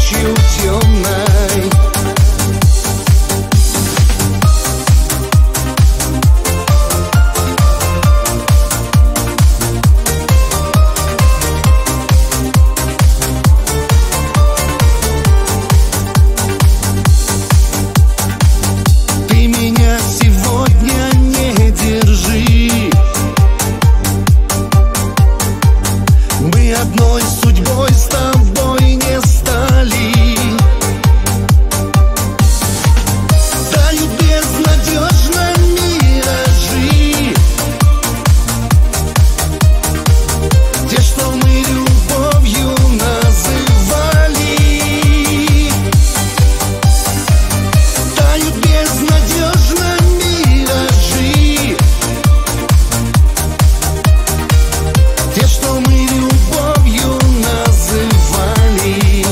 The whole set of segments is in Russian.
ночью темной. Ты меня сегодня не держи. Мы одной судьбой с тобой не стали. Тают безнадежно миражи, те, что мы любовью называли. Тают безнадежно миражи, те, что мы любовью называли.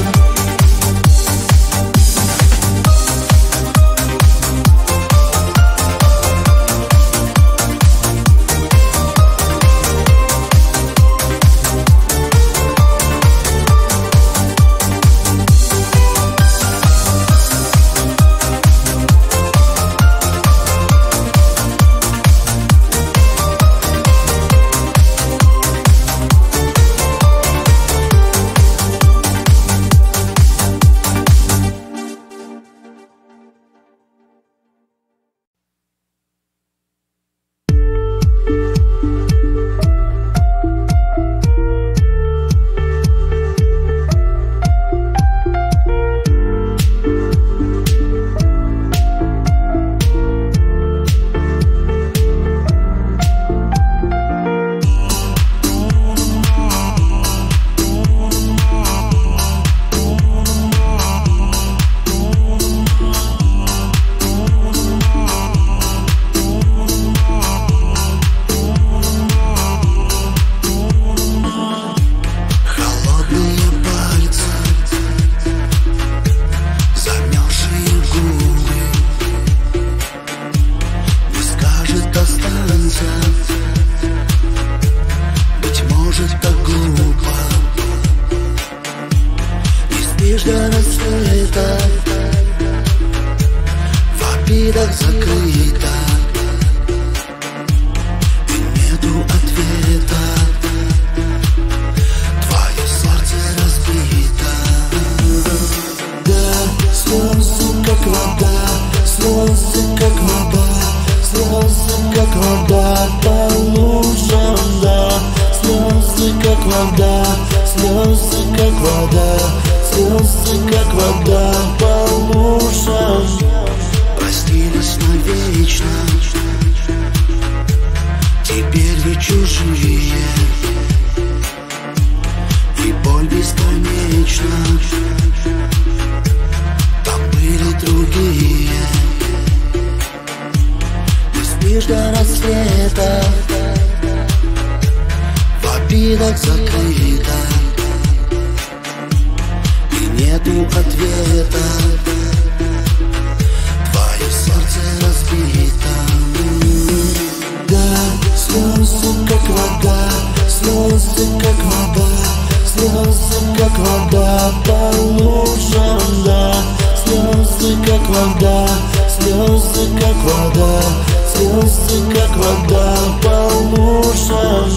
Быть может, так глупо. Не спишь до рассвета, в обидах закрыто, и нету ответа. Твое сердце разбито. Да, слезы как вода, слезы как вода, слезы как вода по лужам, да. Слезы как вода, слезы как вода, слезы как вода по лужам. Прости нас навечно, теперь вы чужие, и боль бесконечна. Там были другие. Спишь до рассвета, в обидах закрыто, и нету ответа. Твое сердце разбито. Да, слезы как вода, слезы как вода, слезы как вода по лужам, да. Слезы как вода, слезы как вода, слезы как вода по лужам.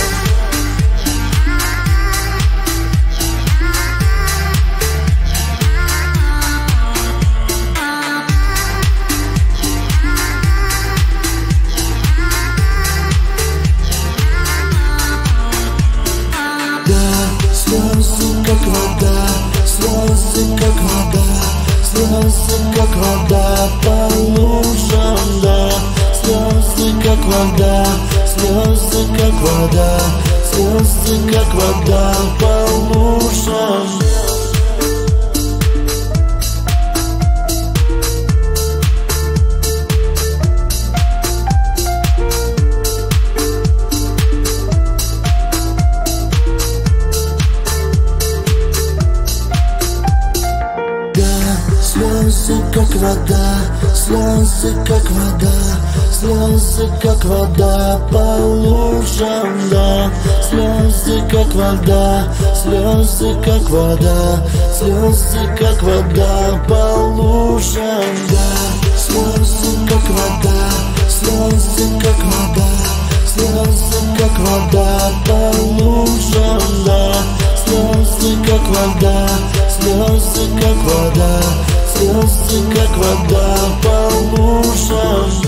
Слезы как вода, слезы как вода, слезы как вода по лужам, да. Слезы как вода, слезы как вода, слезы как вода по лужам. Слезы Слезы как вода, слезы как вода, слезы как вода по лужам, да. Слезы как вода, слезы как вода, слезы как вода по лужам, да. Слезы как вода, слезы как вода, слезы как вода по лужам, да. Слезы как вода, слезы как вода, слезы как вода по лужам.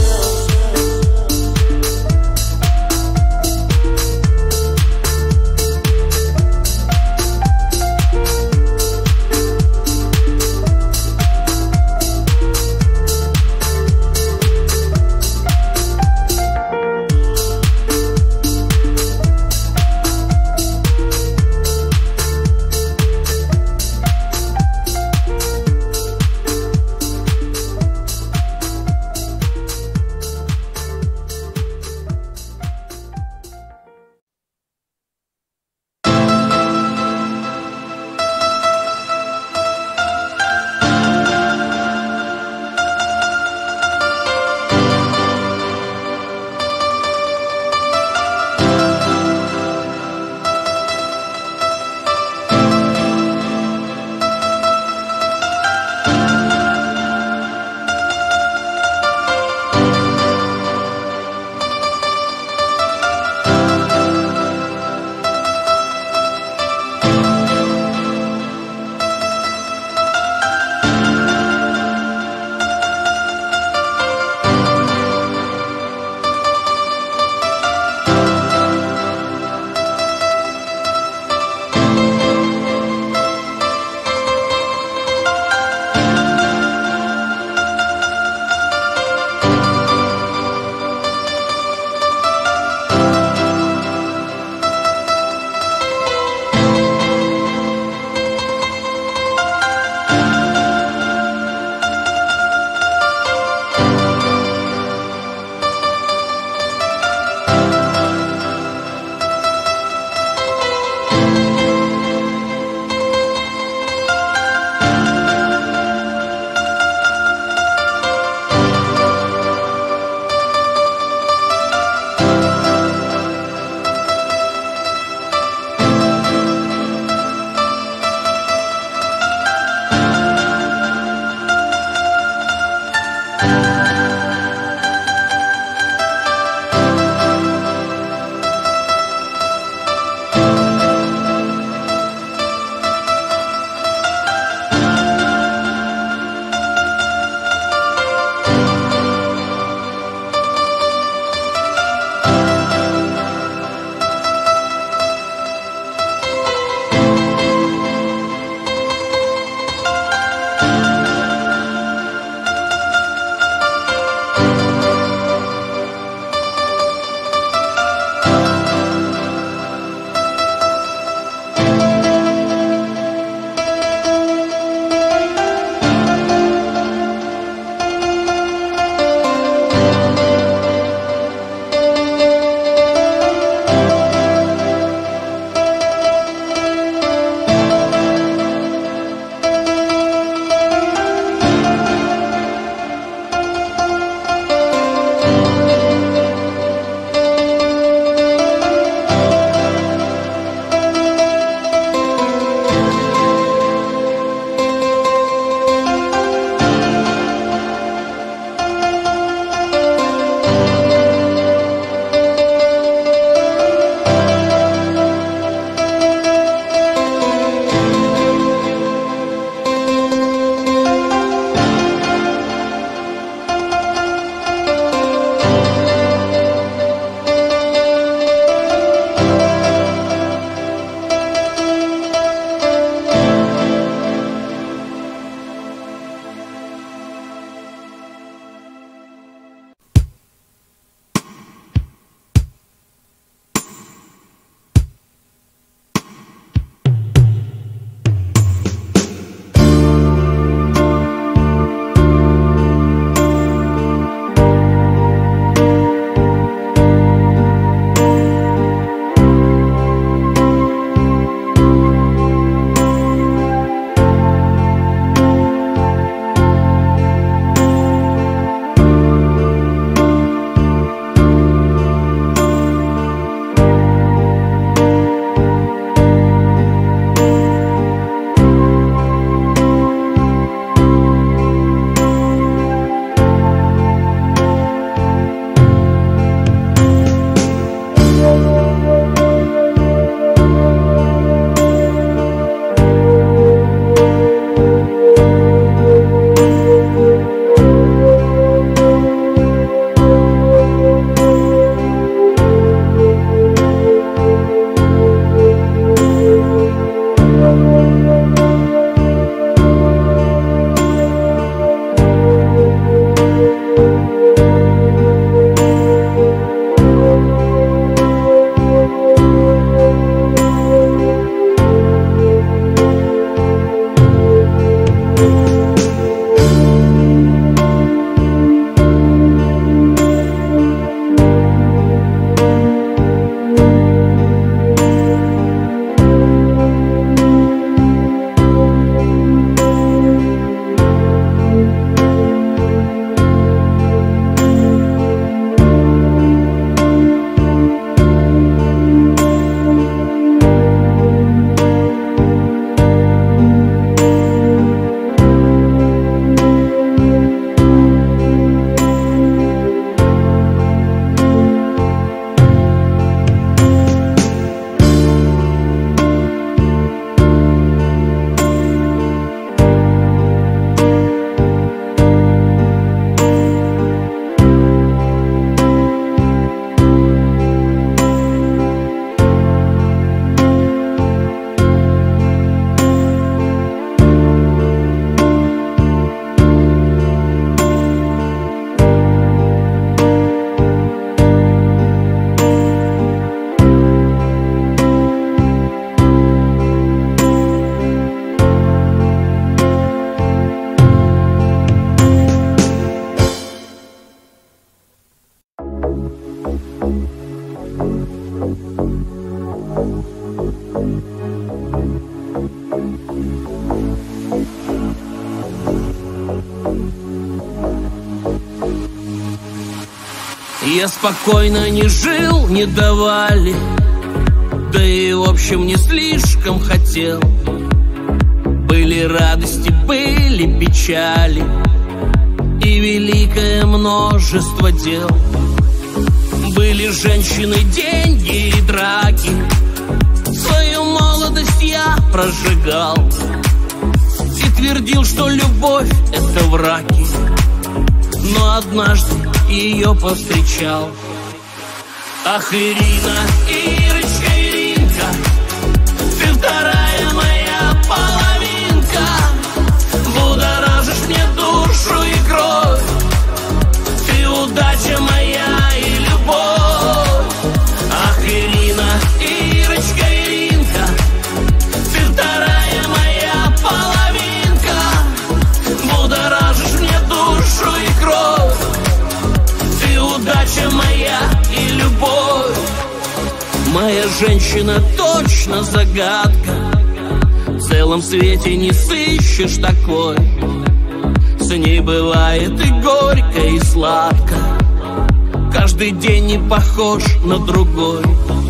Я спокойно не жил, не давали, да и в общем не слишком хотел. Были радости, были печали и великое множество дел. Были женщины, деньги и драки. Свою молодость я прожигал и твердил, что любовь — это враки. Но однажды ее повстречал. Ах, Ирина, Ирочка, Иринка, ты вторая моя половинка. Будоражишь мне душу и кровь, ты удача моя и любовь. Ах, Ирина, Ирочка, Иринка, ты вторая моя половинка. Будоражишь мне душу и кровь, ты удача моя и любовь. Моя женщина точно загадка, в целом свете не сыщешь такой. С ней бывает и горько, и сладко, каждый день не похож на другой.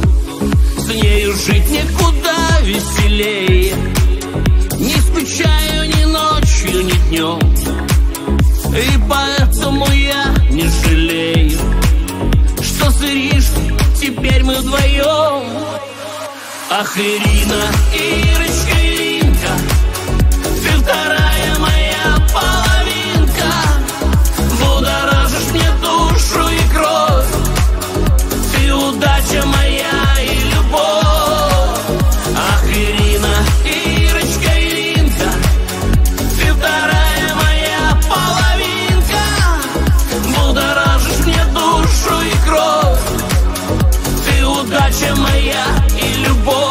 С нею жить никуда веселее, не скучаю ни ночью, ни днем, и поэтому я не жалею, что с Иришкой теперь мы вдвоем. Ах, Ирина, Ирочка, Иринка, ты вторая моя половинка. Будоражишь мне душу и кровь, ты удача моя и любовь. Ах, Ирина, Ирочка, Иринка, ты вторая моя половинка. Будоражишь мне душу и кровь, ты удача моя и любовь.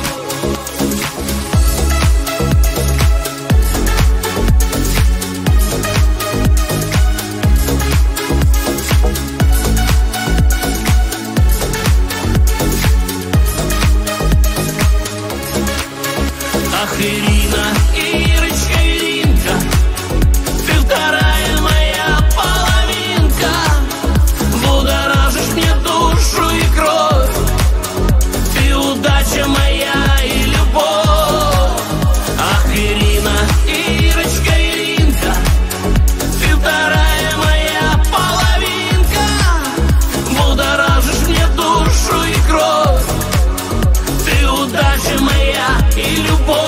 Ах, Ирина, Ирочка, Иринка, ты вторая моя половинка. Будоражишь мне душу и кровь, ты удача моя и любовь. Ах, Ирина, Ирочка, Иринка, ты вторая моя половинка. Будоражишь мне душу и кровь, ты удача моя и любовь.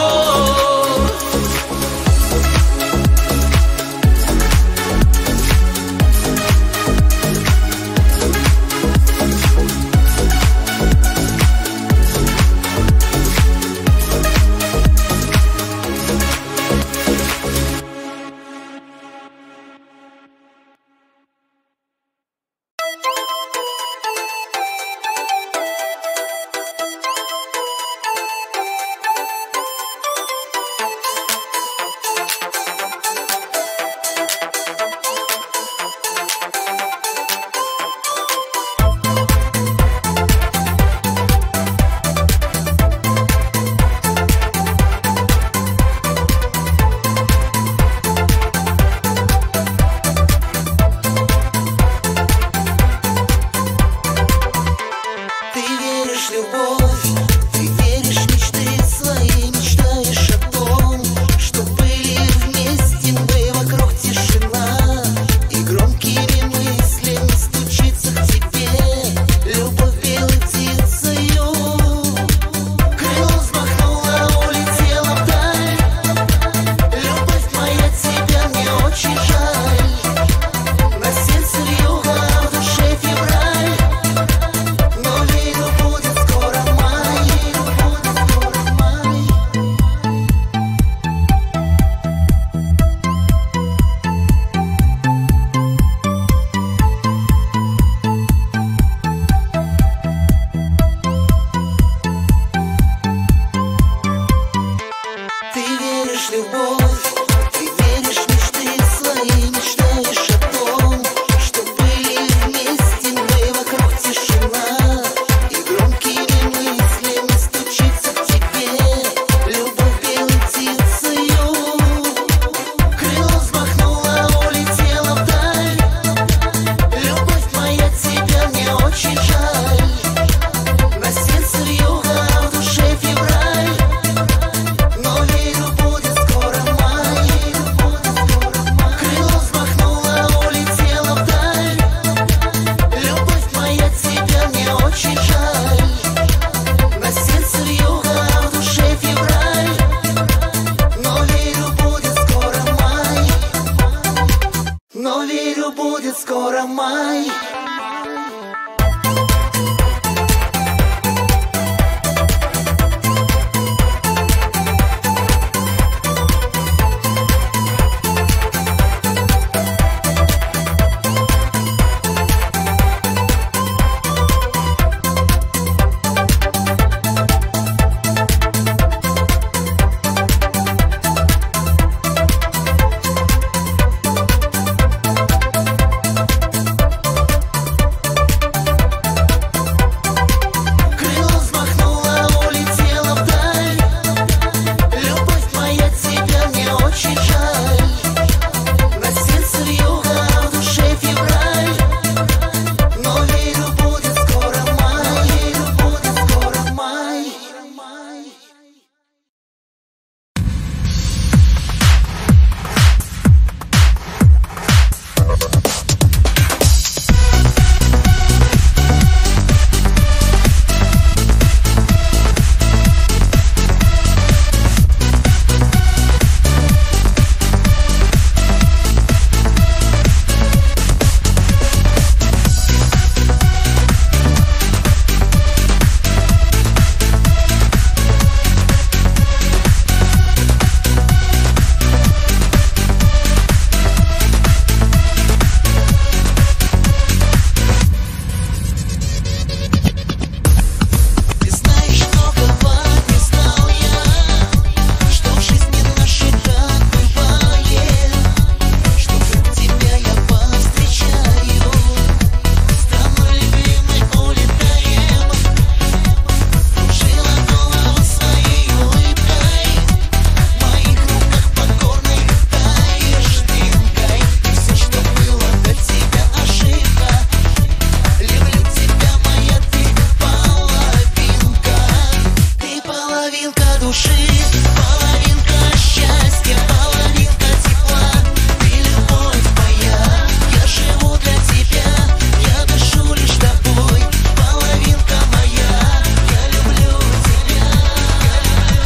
половинка души, половинка счастья, половинка тепла. Ты любовь моя, я живу для тебя, я дышу лишь тобой. Половинка моя, я люблю тебя, я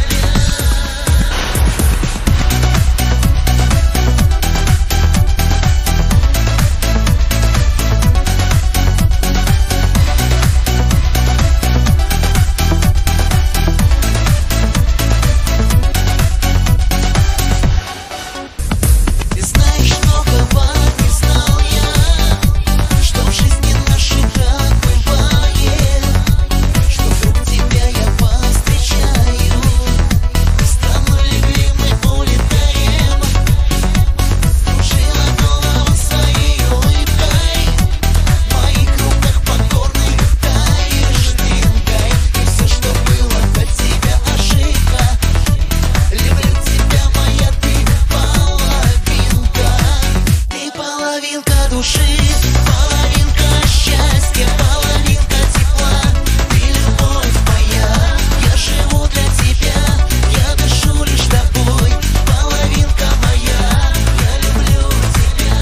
Ты знаешь, многого не знал я, что в жизни нашей так бывает, что вдруг тебя я повстречаю, стану любимой, улетаем. Кружила голову своей улыбкой, в моих руках покорно летаешь дымкой. И все, что было до тебя ошибка, люблю тебя, моя ты половинка. Ты половинка души, половинка счастья, половинка тепла. Ты любовь моя, я живу для тебя, я дышу лишь тобой. Половинка моя, я люблю тебя.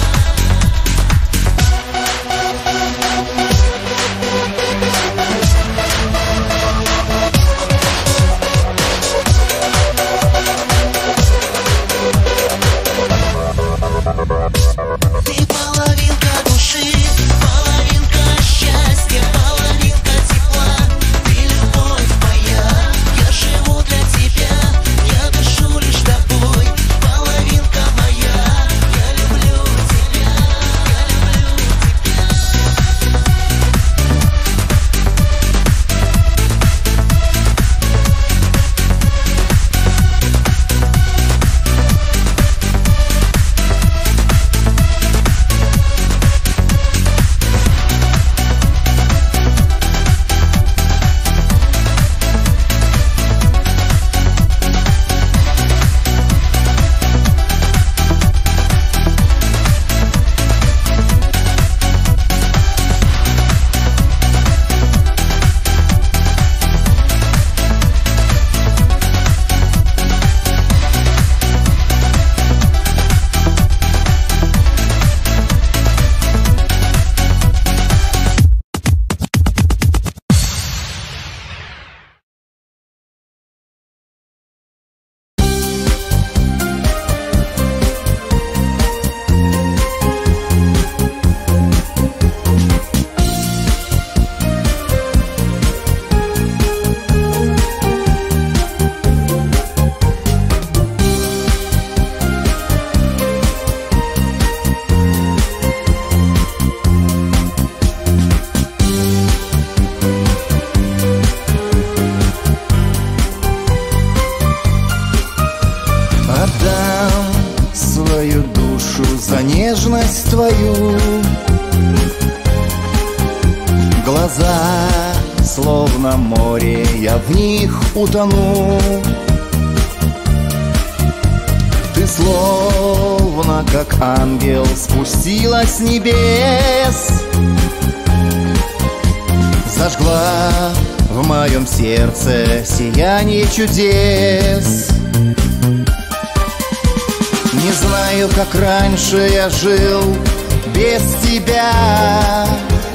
Ты половинка души, половинка счастья, половинка тепла. Ты любовь моя, я живу для тебя, я дышу лишь тобой. Половинка моя, я люблю тебя, я люблю тебя. Отдам свою душу за нежность твою. Глаза, словно море, я в них утону. Ты словно как ангел спустилась с небес, зажгла в моем сердце сияние чудес. Не знаю, как раньше я жил без тебя,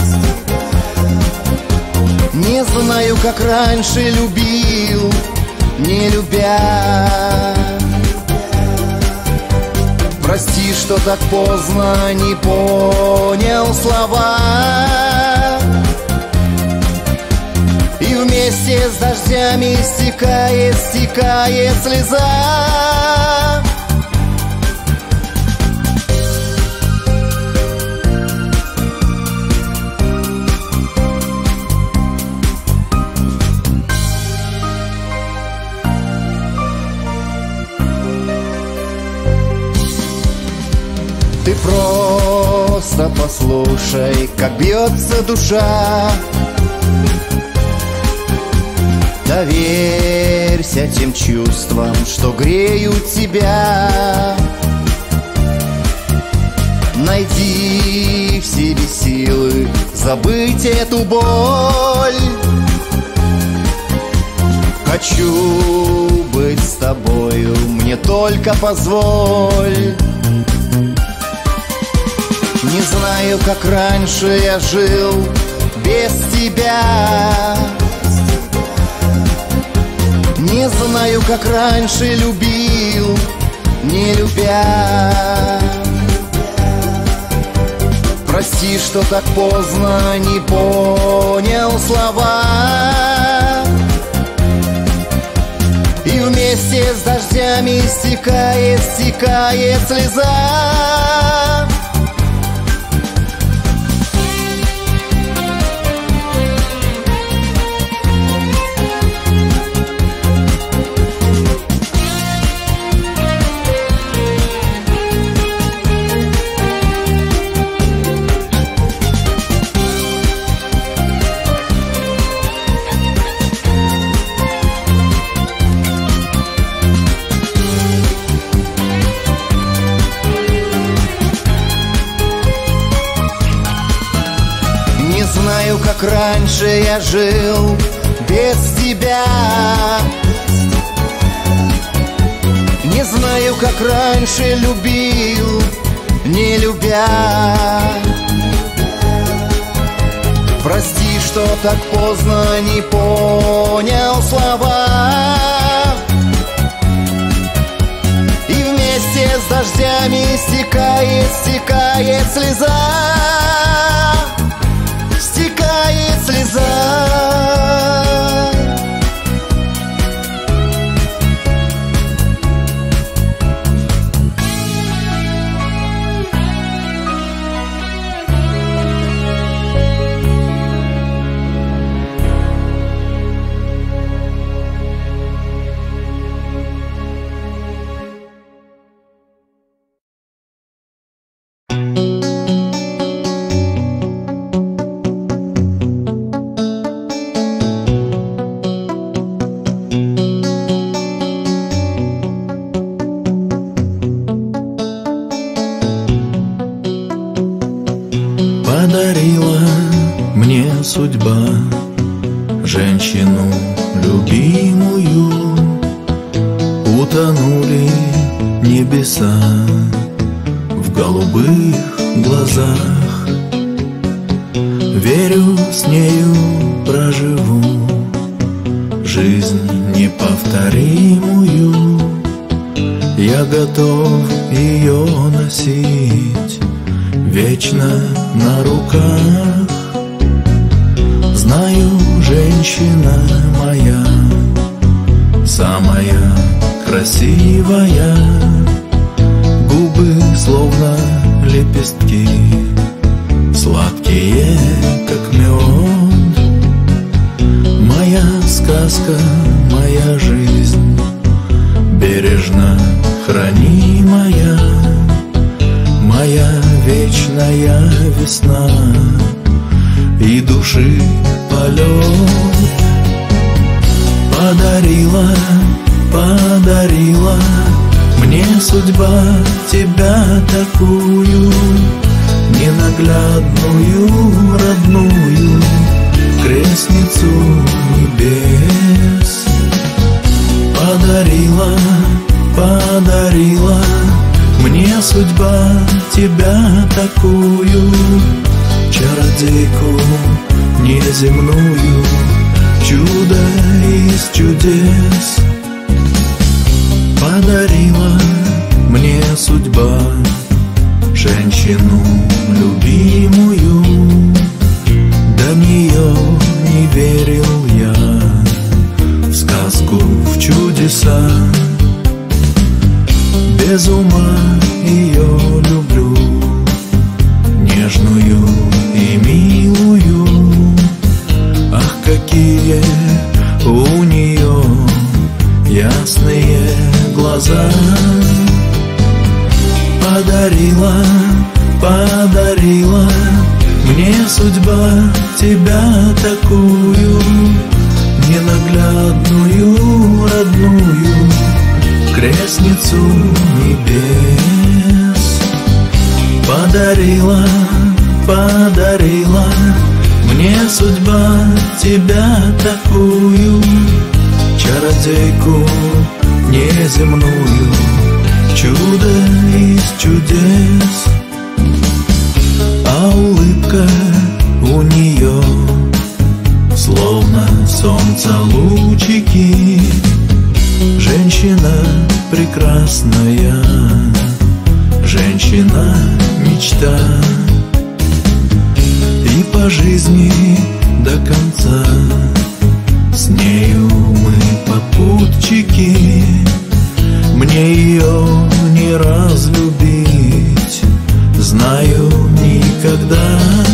не знаю, как раньше любил, не любя. Прости, что так поздно не понял слова, и вместе с дождями стекает, стекает слеза. Ты просто послушай, как бьется душа. Доверься тем чувствам, что греют тебя. Найди в себе силы забыть эту боль. Хочу быть с тобою, мне только позволь. Не знаю, как раньше я жил без тебя. Не знаю, как раньше любил, не любя. Прости, что так поздно не понял слова. И вместе с дождями стекает, стекает слеза. Как раньше я жил без тебя. Не знаю, как раньше любил, не любя. Прости, что так поздно не понял слова. И вместе с дождями стекает, стекает слеза. Стекает слеза. Подарила мне судьба женщину любимую. Утонули небеса в голубых глазах. Верю, с нею проживу жизнь неповторимую. Я готов ее носить вечно на руках. Знаю, женщина моя самая красивая. Губы словно лепестки, сладкие, как мед. Моя сказка, моя жизнь, бережно хранимая. Моя вечная весна и души полет. Подарила, подарила мне судьба тебя такую, ненаглядную, родную, крестницу небес. Подарила, подарила мне судьба тебя такую, чародейку неземную, чудо из чудес. Подарила мне судьба женщину любимую. До нее не верил я в сказку, в чудеса. Без ума ее люблю, нежную и милую. Ах, какие у нее ясные глаза. Подарила, подарила мне судьба тебя такую, ненаглядную, родную, крестницу небес. Подарила, подарила мне судьба тебя такую, чародейку чародейку неземную, чудо из чудес. А улыбка у нее словно солнца лучики. Женщина прекрасная, женщина мечта. И по жизни до конца с нею мы попутчики. Мне ее не разлюбить, знаю, никогда.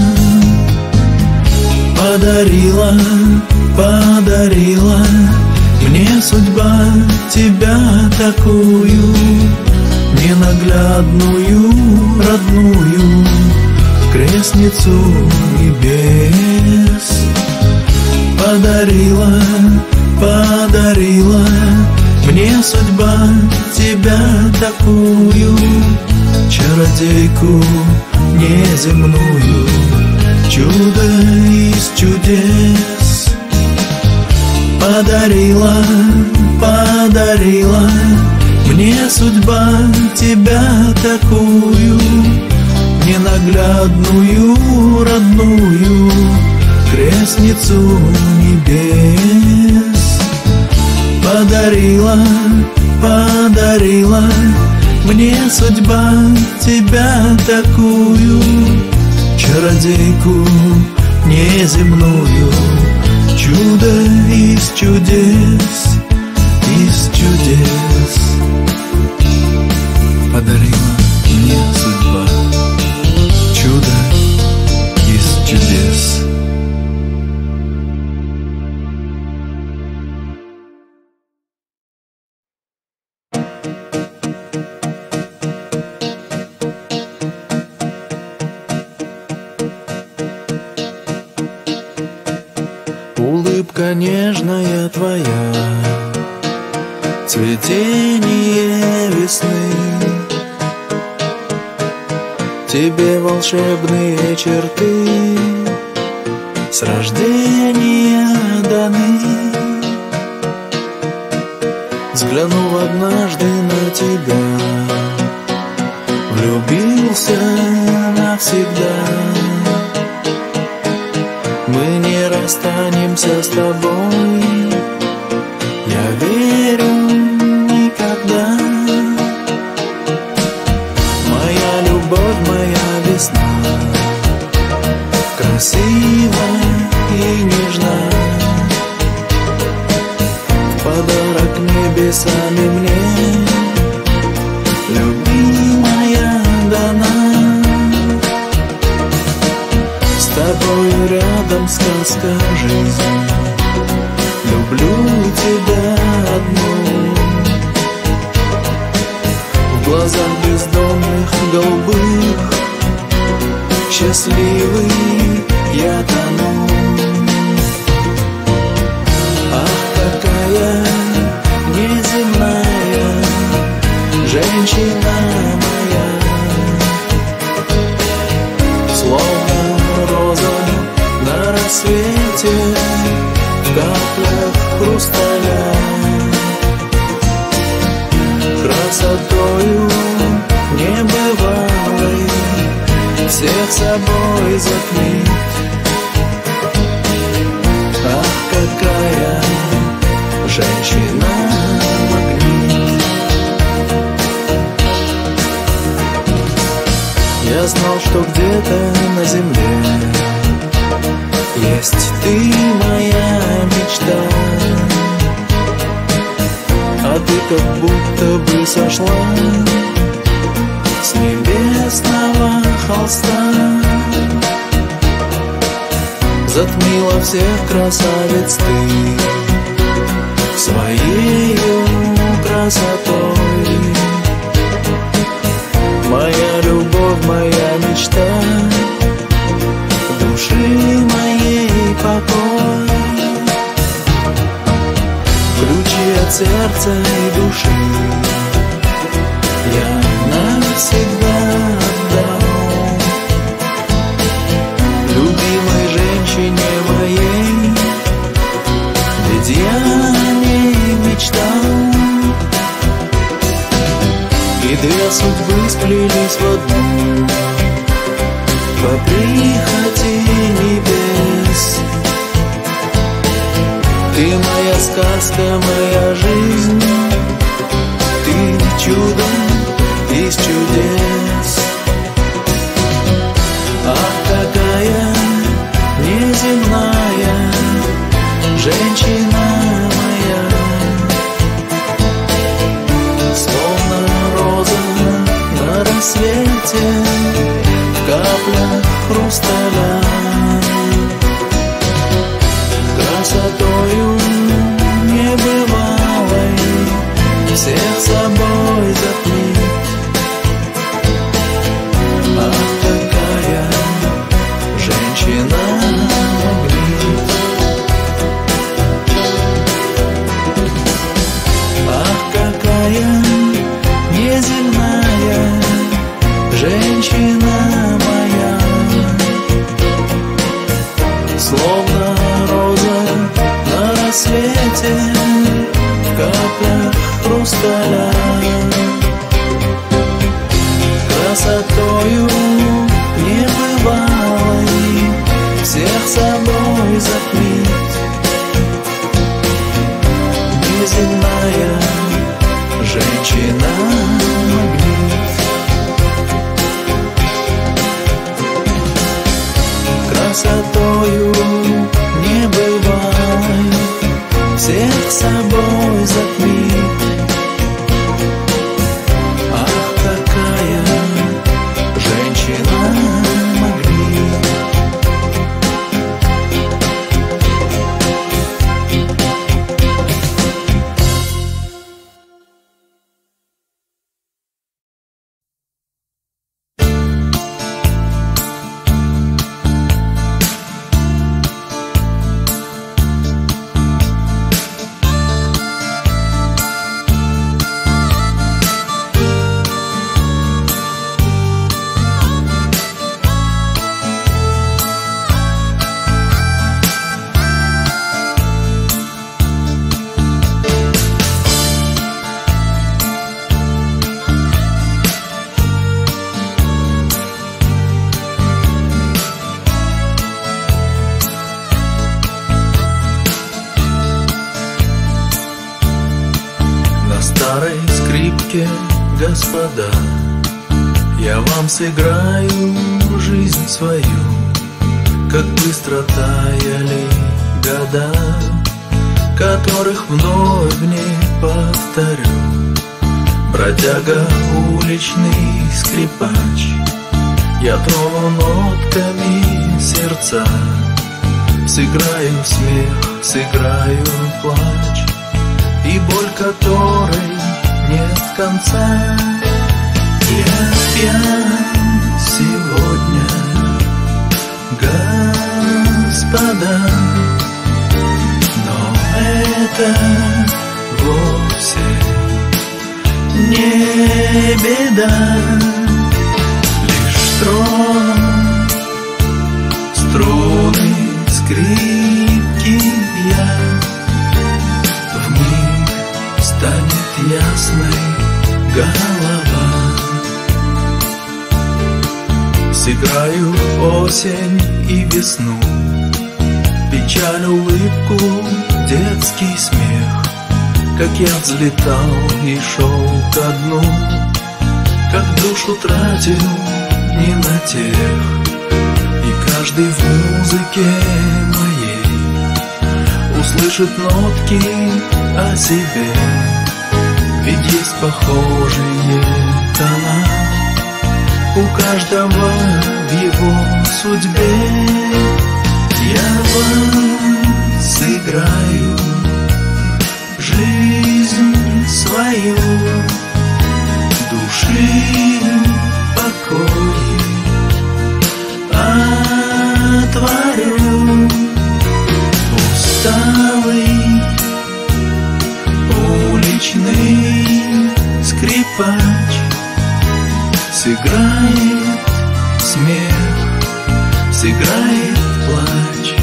Подарила, подарила мне судьба тебя такую, ненаглядную, родную, крестницу небес. Подарила, подарила мне судьба тебя такую, чародейку неземную, чудо из чудес. Подарила, подарила мне судьба тебя такую, ненаглядную, родную, крестницу небес. Подарила, подарила мне судьба тебя такую, чародейку неземную, чудо из чудес, из чудес. Подарила мне судьба чудо из чудес. Улыбка нежная твоя, цветение весны. Тебе волшебные черты с рождения даны. Взглянув однажды на тебя, влюбился навсегда. Мы не расстанемся с тобой, я верю, никогда. Моя любовь, моя весна, красива и нежна. В подарок небесами мне, любимая, дана. С тобою рядом сказка жизни, люблю тебя одну. В глазах бездонных голубых счастливый я тону. Ах, какая неземная женщина моя, словно роза на рассвете в каплях хрусталя. Красотою небывалой всех собой затмит. Ах, какая женщина-магнит. Я знал, что где-то на земле есть ты, моя мечта. А ты как будто бы сошла с небесного холста. Затмила всех красавиц ты своею красотой. Моя любовь, моя мечта, души моей покой. Ключи от сердца и души я навсегда отдал любимой женщине моей, ведь я о ней мечтал. две судьбы сплелись в одну по прихоти небес. Ты моя сказка, моя жизнь, ты чудо из чудес. Ах, какая неземная женщина моя, словно роза на рассвете в каплях хрусталя, красотою небывалой всех собой затмит. Ах, какая женщина магнит. Ах, какая неземная женщина моя, словно роза на рассвете в каплях хрусталя, красотою небывалой всех собой затмит. Неземная женщина магнит. Красотою небывалой всех собой затмит. Ах, какая женщина магнит. старой скрипке, господа, я вам сыграю жизнь свою, как быстро таяли года, которых вновь не повторю. Бродяга, уличный скрипач, я трону нотками сердца, сыграю смех, сыграю плач, и боль которой нет конца. Я пьян сегодня, господа, но это вовсе не беда. Лишь трону струны скрипки я, вмиг станет ясной голова. Сыграю осень и весну, печаль, улыбку, детский смех, как я взлетал и шел ко дну, как душу тратил не на тех. И каждый в музыке моей услышит нотки о себе, ведь есть похожие тона у каждого в его судьбе. Я вам сыграю жизнь свою, души покой отворю. Усталый уличный скрипач сыграет смех, сыграет плач.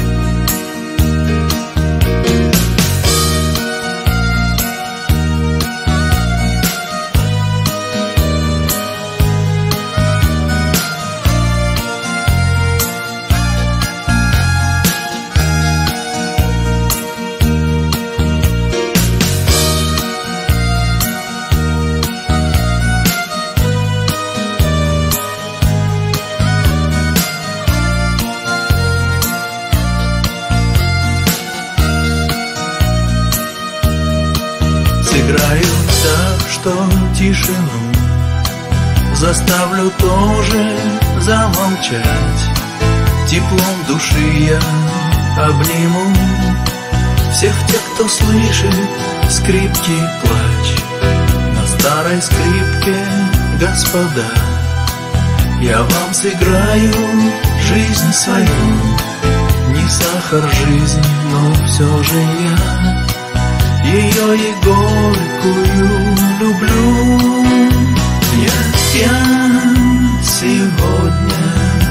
Сыграю так, что тишину заставлю тоже замолчать. Теплом души я обниму всех тех, кто слышит скрипки плач. На старой скрипке, господа, я вам сыграю жизнь свою. Не сахар жизнь, но все же я ее и горькую люблю. Я пьян сегодня,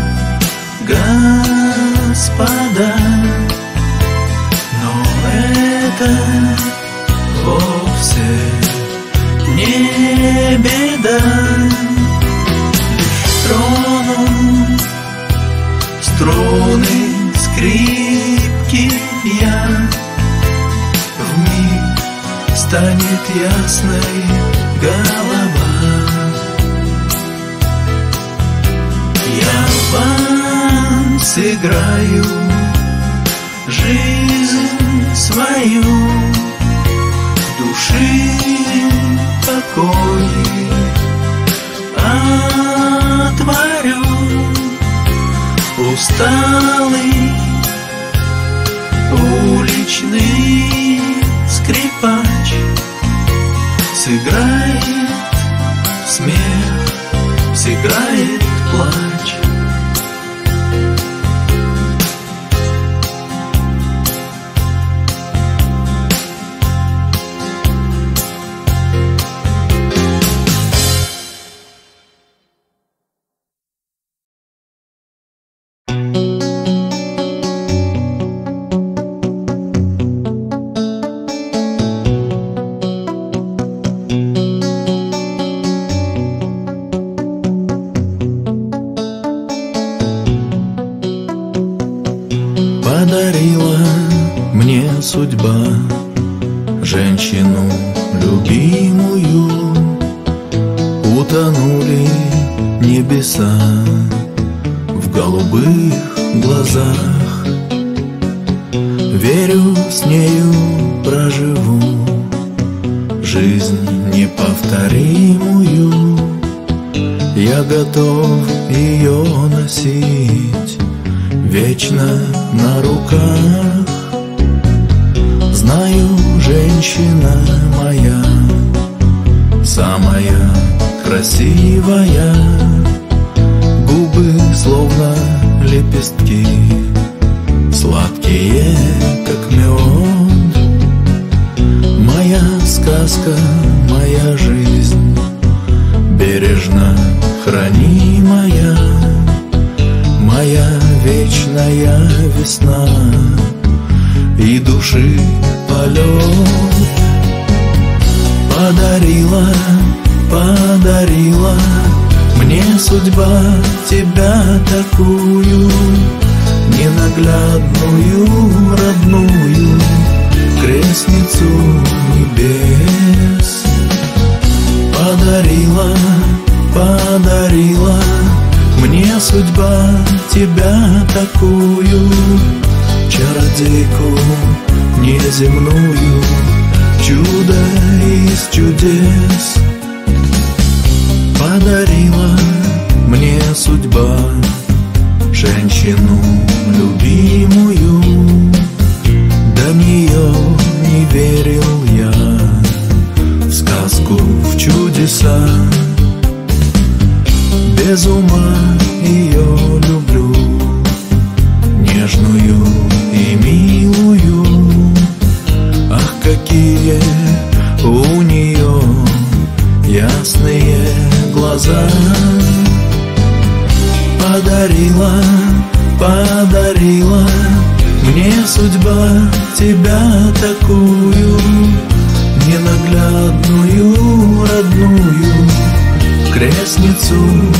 господа, но это вовсе не беда. Лишь трону струны скрипки я, вмиг станет ясной голова. Я вам сыграю жизнь свою, души покой отворю. Усталый уличный скрипач сыграет смех, сыграет плач. Подарила мне судьба женщину любимую. Утонули небеса в голубых глазах. Верю, с нею проживу жизнь неповторимую. Я готов ее носить вечно на руках. Знаю, женщина моя самая красивая. Губы словно лепестки, сладкие, как мед. Моя сказка, моя жизнь, бережно хранимая. Моя вечная весна и души полет. Подарила, подарила мне судьба тебя такую, ненаглядную, родную, крестницу небес. Подарила, подарила мне судьба тебя такую, чародейку неземную, чудо из чудес. Подарила мне судьба женщину любимую. До нее не верил я в сказку, в чудеса. Без ума ее люблю, нежную и милую. Ах, какие у нее ясные глаза. Подарила, подарила мне судьба тебя такую, ненаглядную, родную, крестницу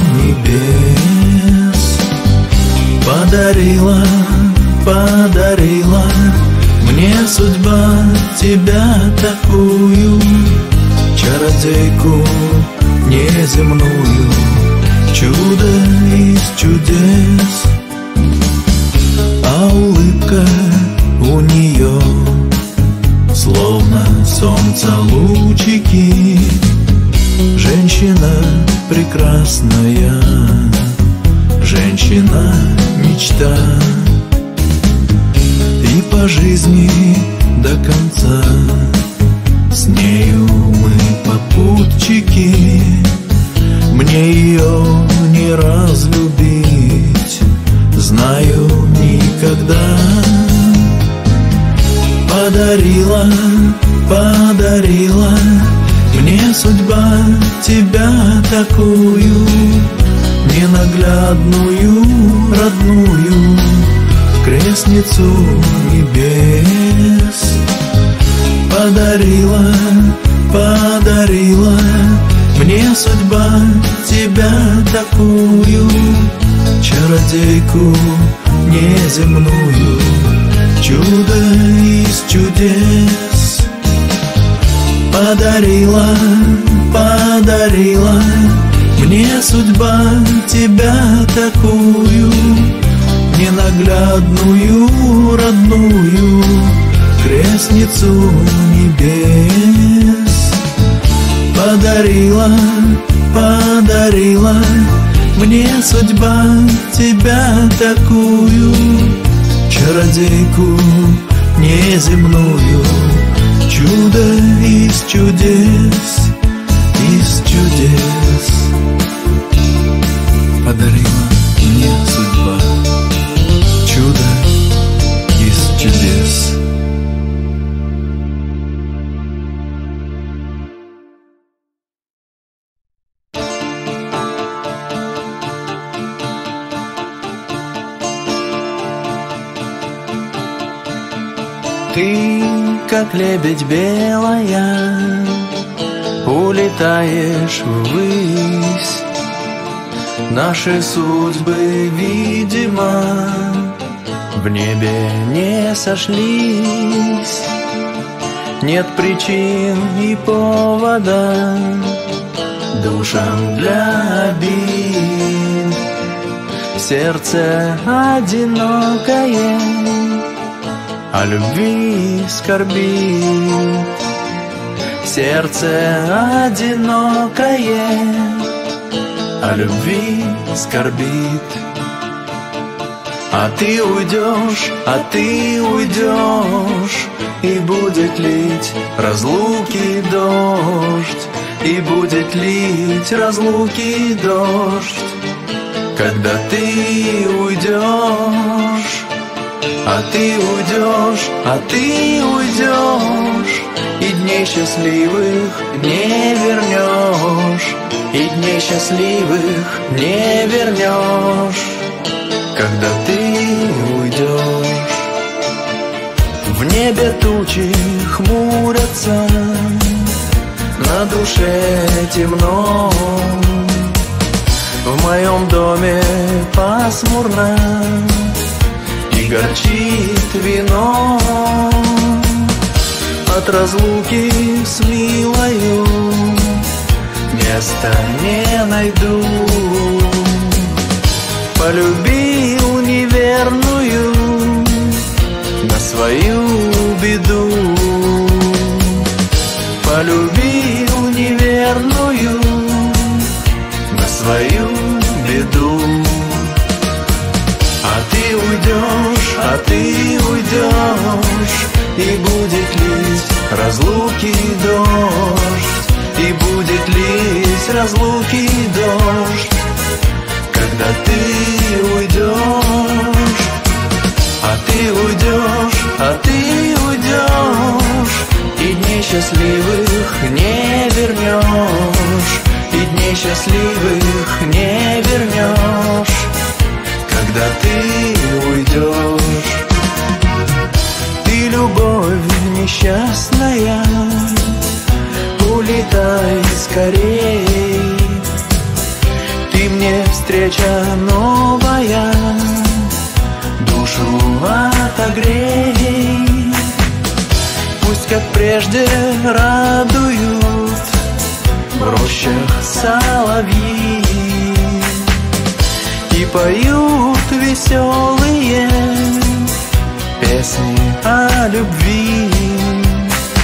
небес. Подарила, подарила мне судьба тебя такую, чародейку неземную, чудо из чудес. А улыбка у нее словно солнца лучики. Женщина прекрасная, женщина мечта, и по жизни до конца с нею мы попутчики. Мне ее не разлюбить, знаю, никогда. Подарила, подарила мне судьба тебя такую, ненаглядную, родную, крестницу небес. Подарила, подарила мне судьба тебя такую, чародейку неземную, чудо из чудес. Подарила, подарила мне судьба тебя такую, ненаглядную, родную, крестницу небес. Подарила, подарила мне судьба тебя такую, чародейку неземную, чудо из чудес, из чудес. Подарила мне судьба чудо из чудес. Ты, как лебедь белая, улетаешь ввысь. Наши судьбы, видимо, в небе не сошлись. Нет причин и повода душам для обид. Сердце одинокое о любви скорбит. Сердце одинокое о любви скорбит. А ты уйдешь, и будет лить разлуки дождь, и будет лить разлуки дождь, когда ты уйдешь. А ты уйдешь, и дней счастливых не вернешь, и дней счастливых не вернешь, когда ты уйдешь. В небе тучи хмурятся, на душе темно. В моем доме пасмурно, и горчит вино. От разлуки с милою места не найду. Полюбил неверную на свою беду. Полюбил неверную на свою беду. А ты уйдешь, и будет лить разлуки дождь, и будет лить разлуки дождь, когда ты уйдешь. А ты уйдешь, и дней счастливых не вернешь, и дней счастливых не вернешь, когда ты уйдешь. Ты, любовь несчастная, улетай скорей. Ты мне встреча новая, душу отогрей. Пусть, как прежде, радуют в рощах соловьи и поют веселые песни о любви.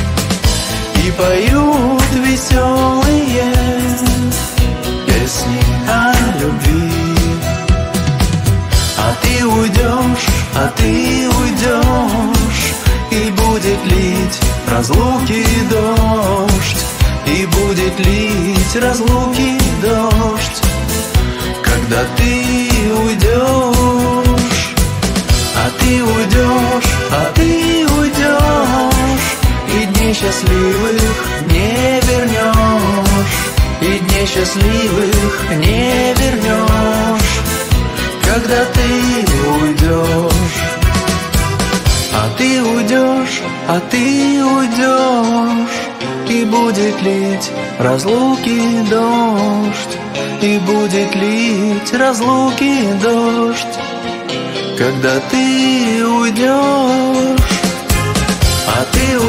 поют веселые песни о любви. А ты уйдешь, и будет лить разлуки дождь, и будет лить разлуки дождь, когда ты уйдешь. А ты уйдешь, и дней счастливых не вернешь, и дней счастливых не вернешь, когда ты уйдешь. А ты уйдешь, и будет лить разлуки дождь, и будет лить разлуки дождь, когда ты уйдешь. А ты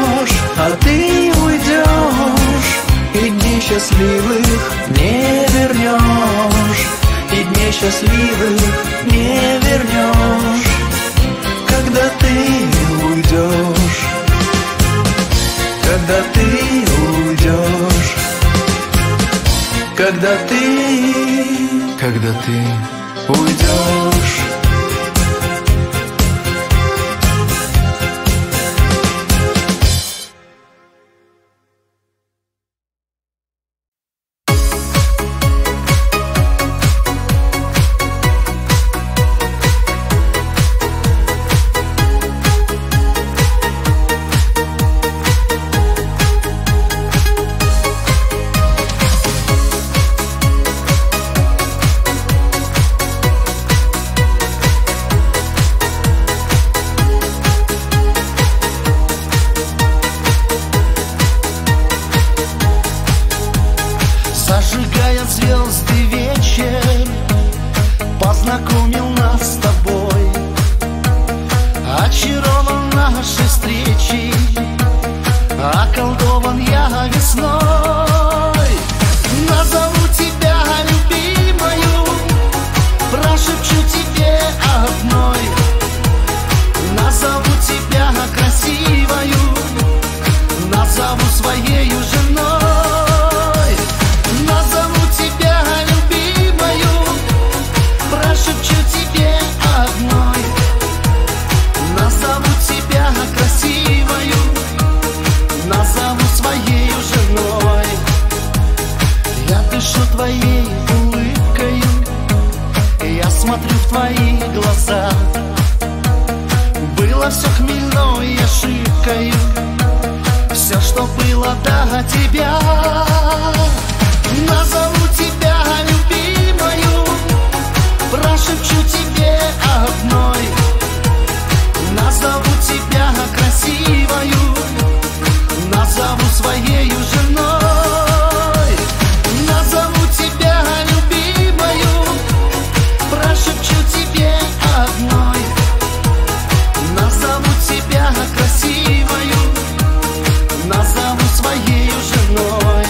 уйдешь, и дней счастливых не вернешь, и дней счастливых не вернешь, когда ты уйдешь. Когда ты уйдешь, когда ты уйдешь. Зажигая звезды вечер, познакомил нас с тобой. Очарован нашей встречи, околдован я весной. Назову тебя любимою, прошепчу тебе одной. Назову тебя красивою, назову своею женой. Назову тебя любимою, прошепчу тебе одной. Назову тебя красивою, назову своею женой. Я дышу твоей улыбкою, я смотрю в твои глаза. Было все хмельной ошибкою, все, что было до тебя. Назову тебя любимою, прошепчу тебе одной. Назову тебя красивою, назову своею женой. Назову тебя любимою, прошепчу тебе одной. Назову тебя красивою, назову своею женой.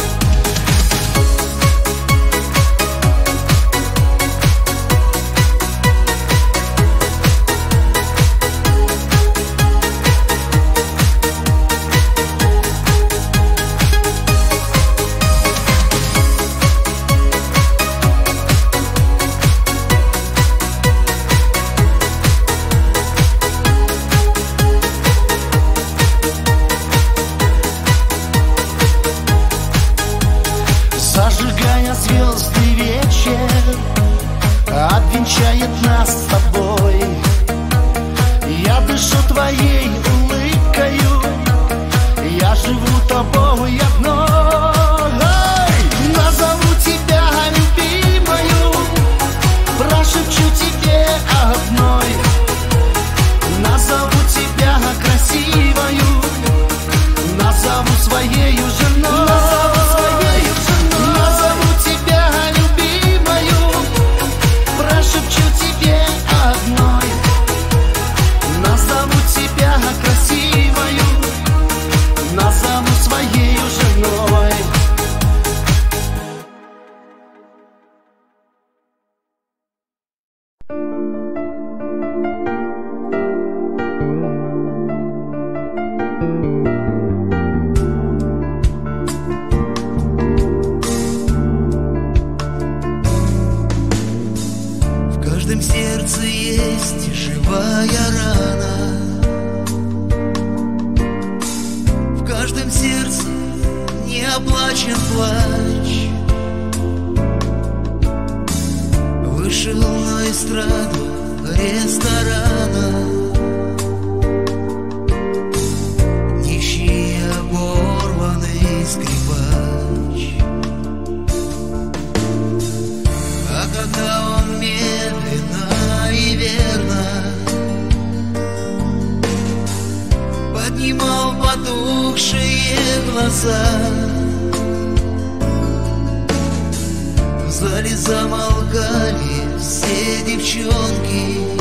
Зажигая звезды вечер, обвенчает нас с тобой. Я дышу твоей улыбкою, я живу тобой одной. Назову тебя любимою, прошепчу тебе одной. Назову тебя красивою, назову своею женой. Назову тебя любимою, прошепчу тебе одной. Назову тебя красивою, назову своею женой. неоплачен плач. Вышел на эстраду ресторана нищий оборванный скрипач. А когда он медленно и верно поднимал потухшие глаза, в зале замолкали все девчонки,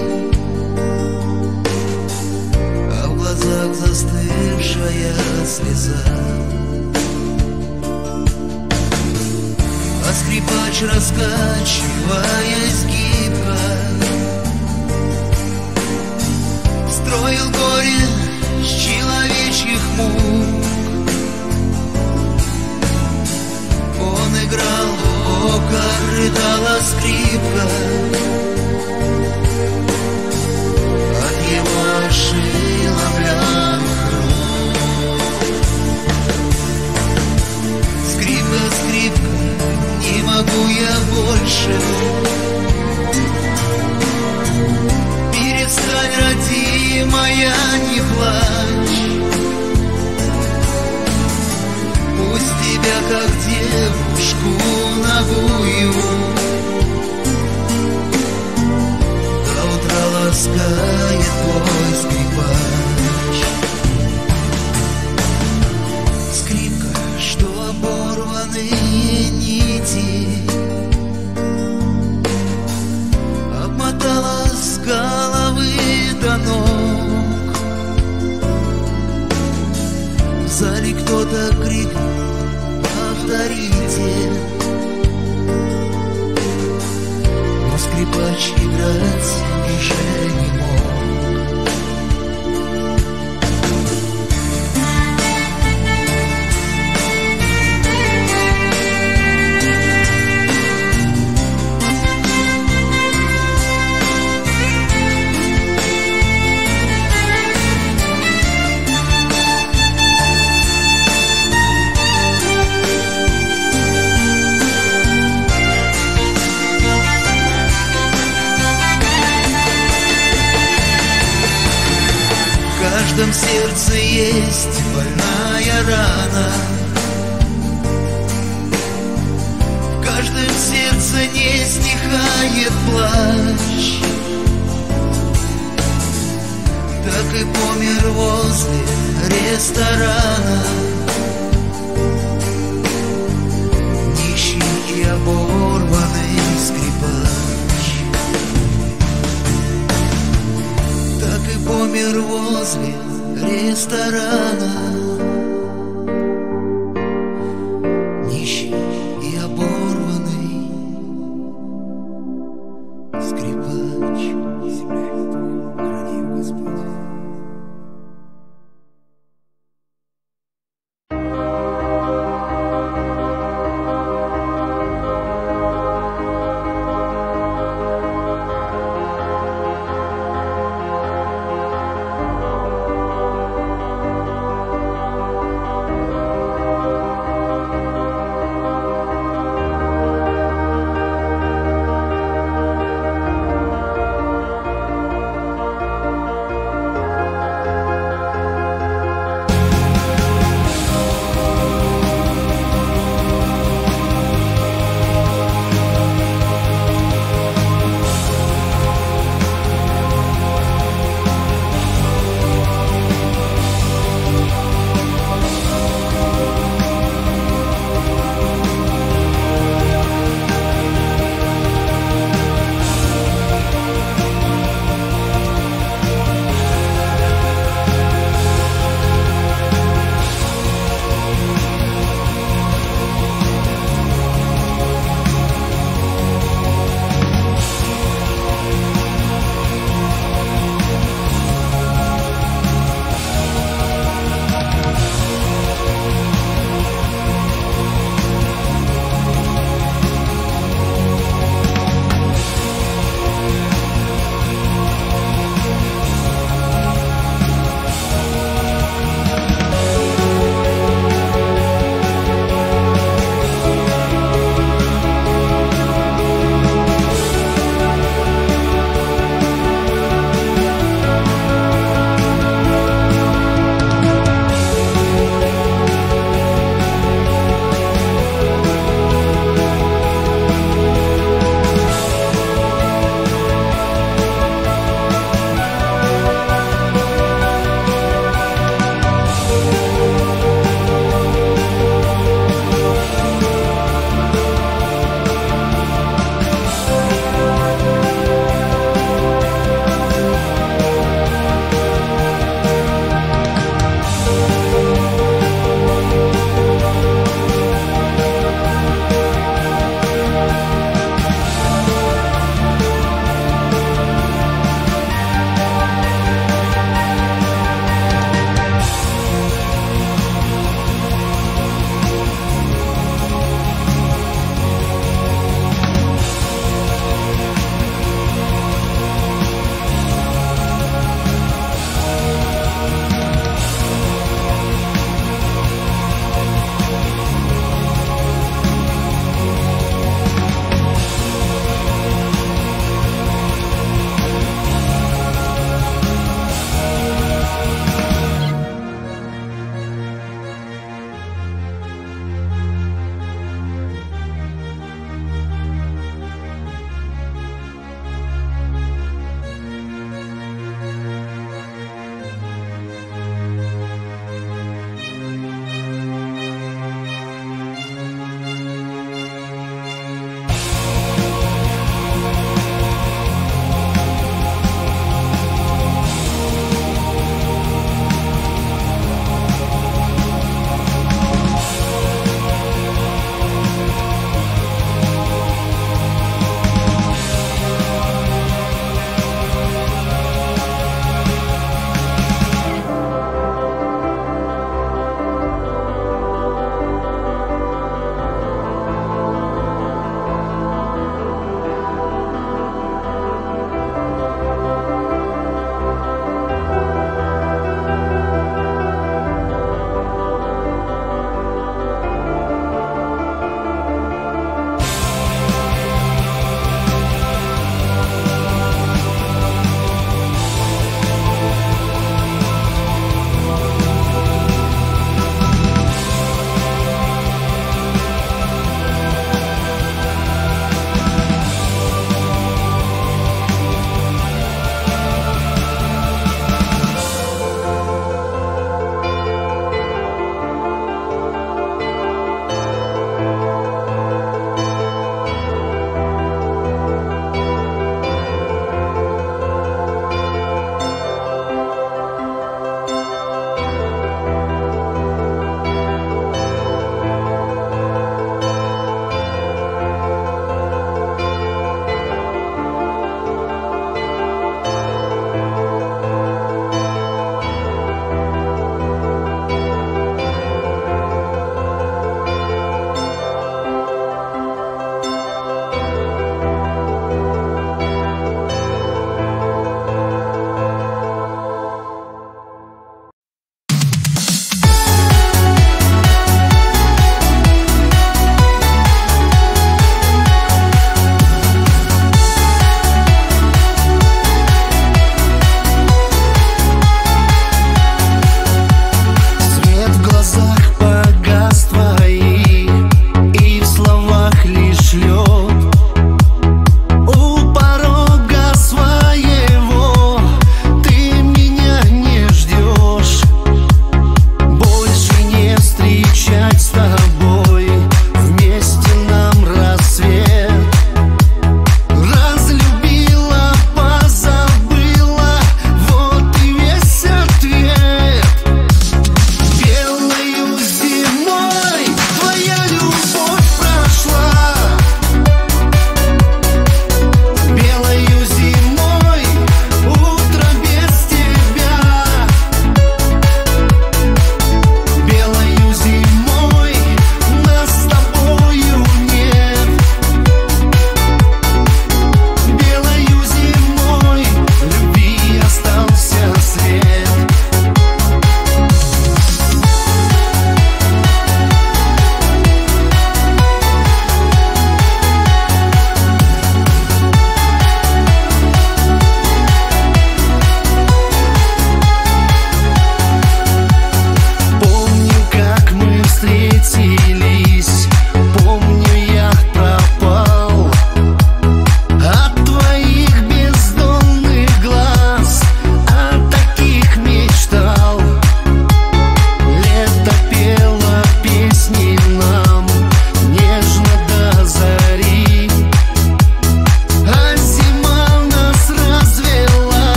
а в глазах застывшая слеза. А скрипач, раскачиваясь гибко, строил горе с человечьих мук. Он играл, око рыдала скрипка, от его ошеломленных рук. Скрипка, скрипка, не могу я больше. Перестань, родимая, не плачь. Пусть тебя, как девушку нагую, до утра ласкает твой скрипач. Скрипка, что оборванные нити обмотала с головы до ног. В зале кто-то крикнул: повторите. Но скрипач играть уже не мог. В каждом сердце есть больная рана, в каждом сердце не стихает плач. Так и помер возле ресторана нищий и оборванный скрипач. Так и помер возле ресторана нищий и оборванный скрипач. Храни, Господь.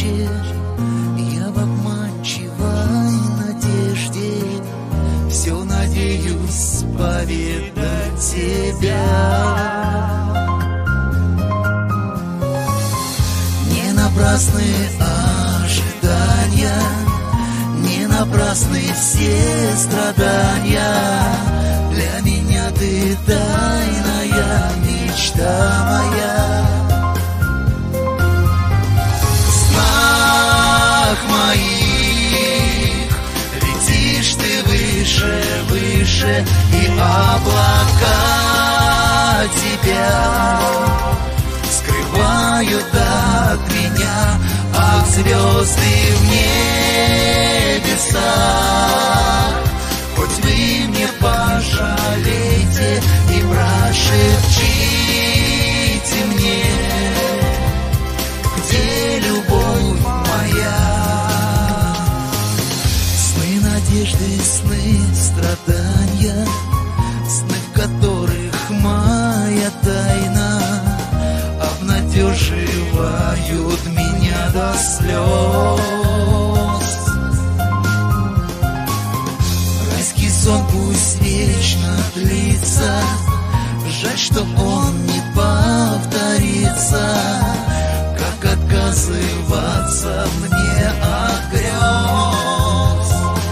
ночи я в обманчивой надежде все надеюсь повидать тебя. Не напрасны ожидания, не напрасны все страдания. Для меня ты тайная мечта моя. В снах моих летишь ты выше, выше, и облака тебя скрывают от меня, а звезды в небесах. Хоть вы мне пожалейте и прошепчите мне, где любовь моя. Сны надежды, сны страдания, сны, в которых моя тайна обнадеживают меня до слез. Райский сон пусть вечно длится, жаль, что он не повторится. Как отказываться мне от грез?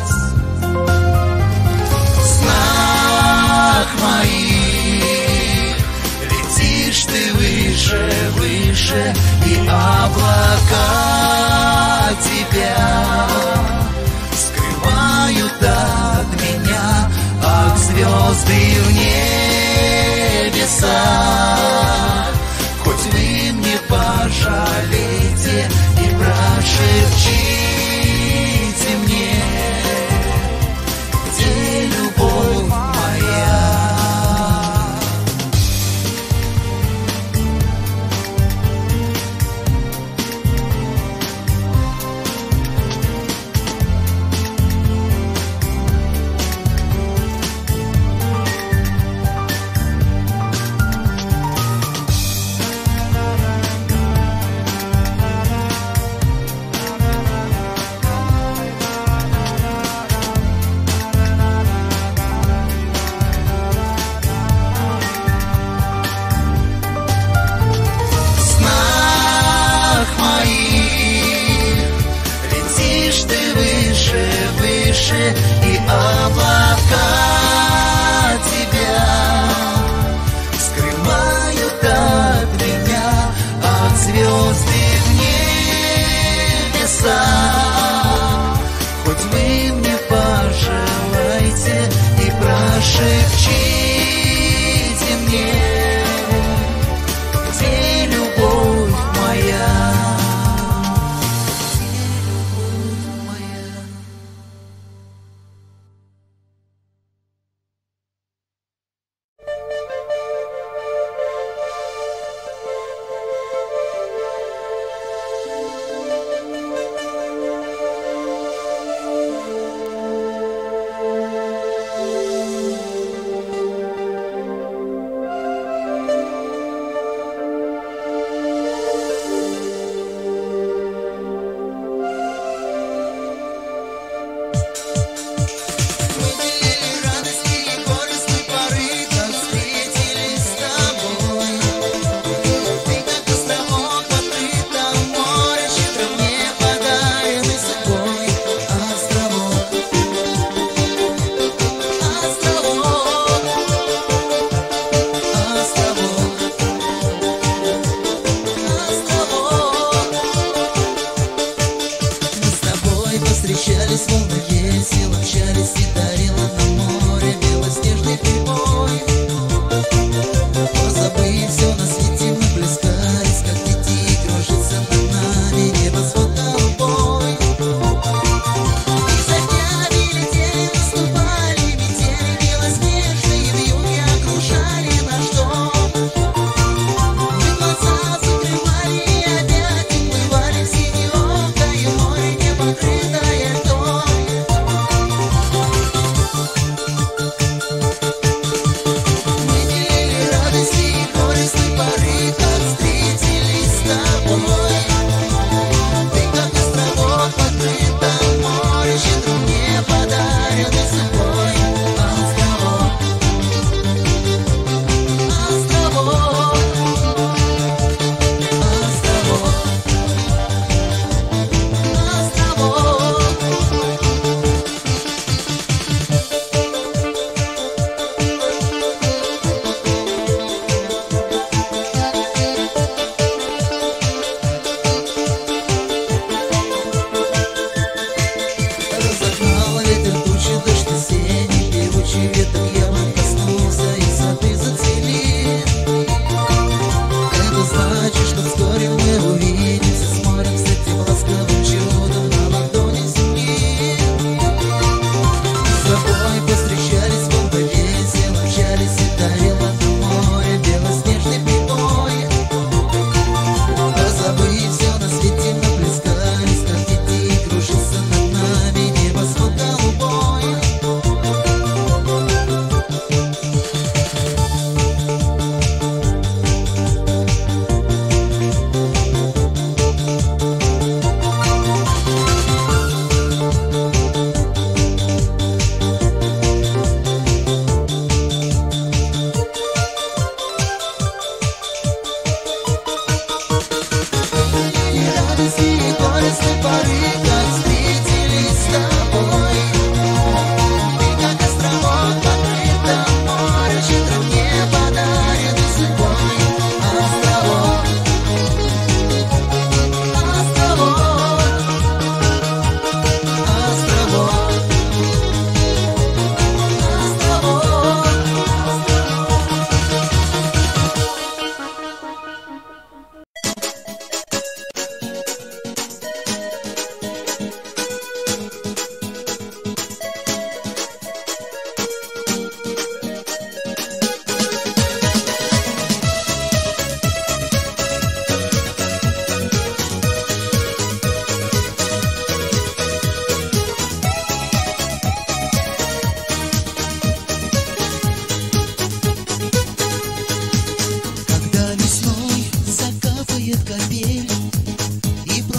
В снах моих летишь ты выше, выше, и облака тебя скрывают от меня, а звезды в небесах. Хоть вы мне пожалейте и прошепчите мне, где любовь моя. И облака тебя скрывают от меня, от звезды в небесах. Хоть вы мне пожелайте и прошепчите мне, где любовь моя.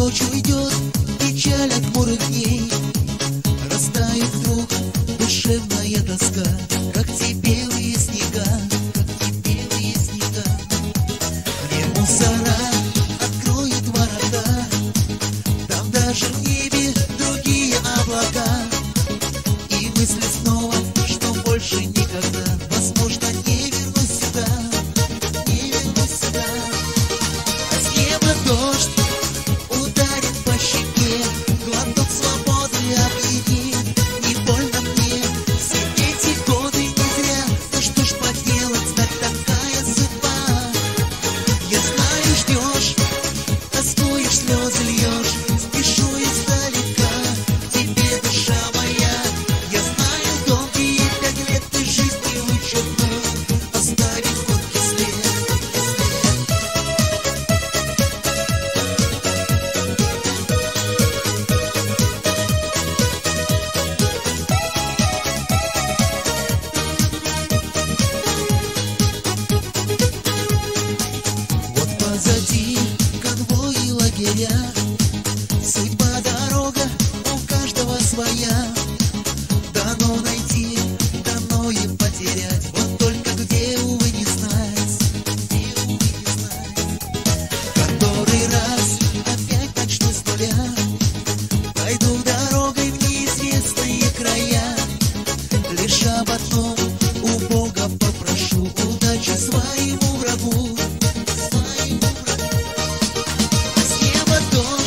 ночь уйдет печаль от хмурых дней, растает вдруг душевная тоска, как те белые снега, как те белые снега. Мне мусора откроет ворота, там даже в небе другие облака, и мысли снова, что больше никогда, возможно, не вернусь сюда, не вернусь сюда. А с неба дождь ударит по щеке, глоток свободы опьянит, не больно мне. Все эти годы не зря, ну что ж поделать, так такая судьба. Я знаю, ждешь, тоскуешь, слезы льешь, спешу издалека к тебе, душа моя. Я знаю, долгие 5 лет ты жизни вычеркнул, оставив горький след. Вот позади конвои лагеря, судьба дорога у каждого своя. Дано найти, дано и потерять, вот только где, увы, не знать, где, увы, не знать. Который раз опять начну с нуля, пойду дорогой в неизвестные края, лишь об одном у Бога попрошу, удачи своему врагу, своему врагу. А с неба дождь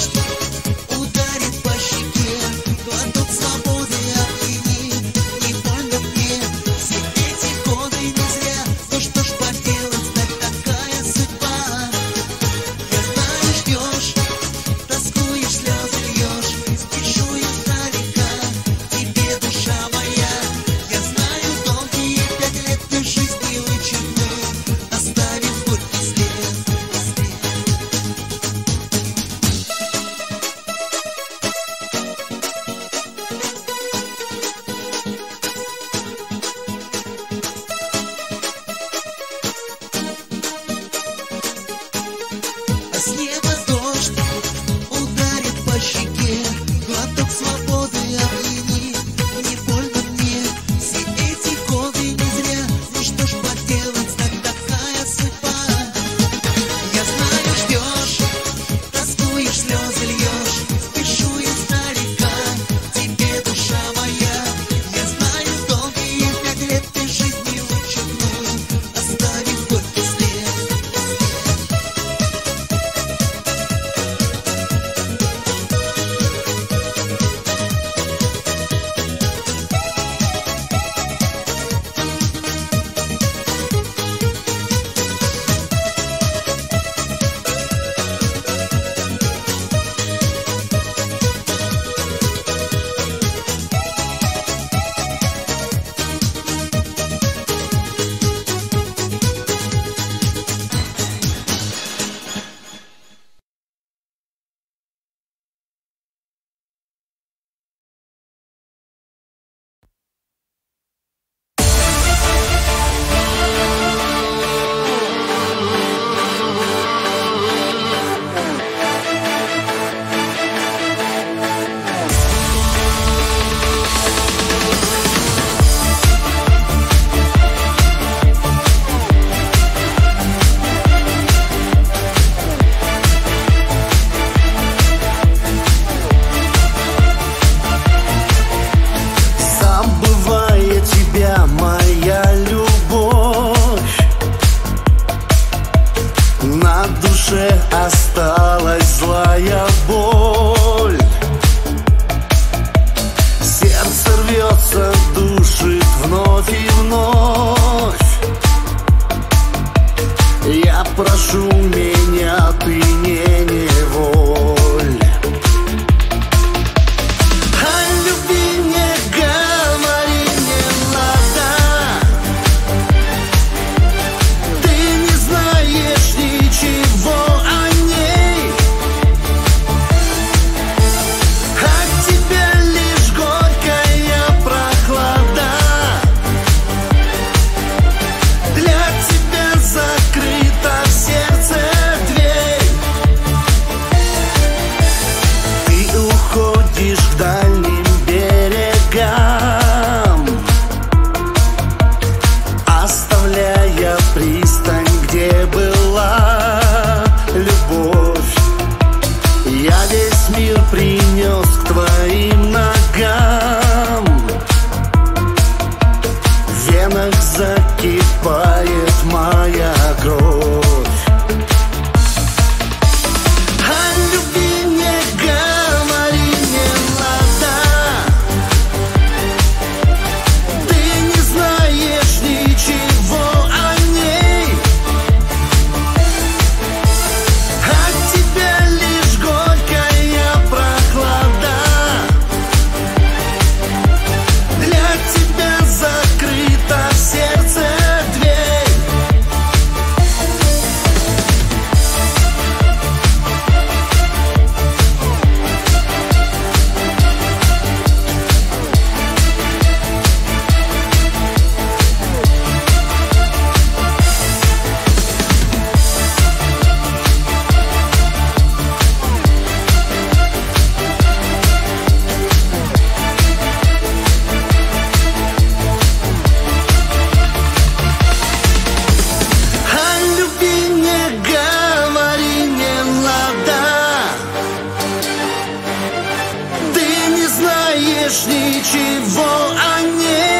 Я весь мир принес к твоим ногам. В венах закипает моя кровь. Ничего о ней.